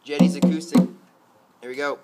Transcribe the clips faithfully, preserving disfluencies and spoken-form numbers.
Jetties acoustic. Here we go.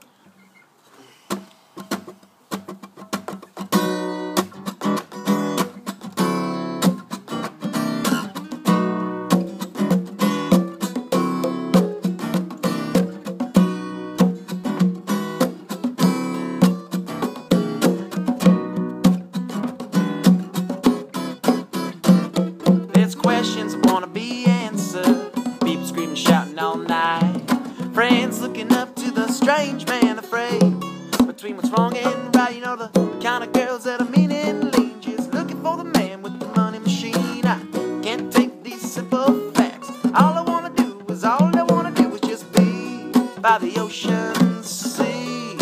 There's questions that wanna be answered. People screaming, shouting all night. Friends looking up to the strange man, afraid between what's wrong and right. You know, the kind of girls that are mean and lean, just looking for the man with the money machine. I can't take these simple facts. All I wanna do is, all I wanna do is just be by the ocean sea.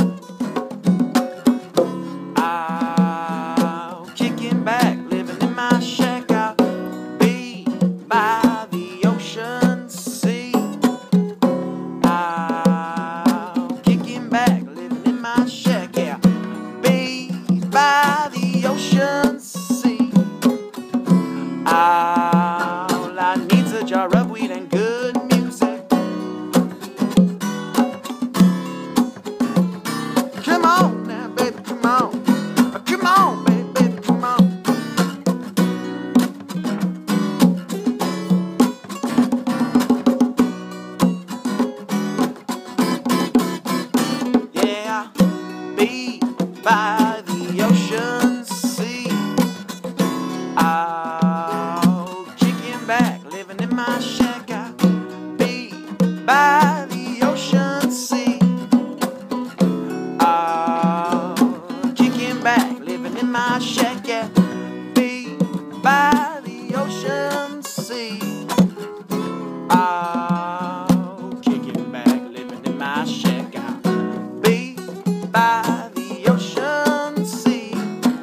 I'll kicking back, living in my shack. I'll be by the ocean sea. I'll kicking back, living in my shack. Yeah, be by the ocean sea. All I need's a jar of weed and good music. Come on now, baby, come on. Come on, baby, baby, come on. Yeah, be by the ocean sea. I'll kicking back, living in my shack. I'll be by the ocean sea. I'll kicking back, living in my shack. Yeah, be by the ocean sea. I'll kicking back, living in my shack. I'll be by the ocean sea.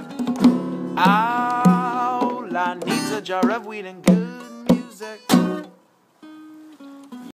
All I need's a jar of weed and good music.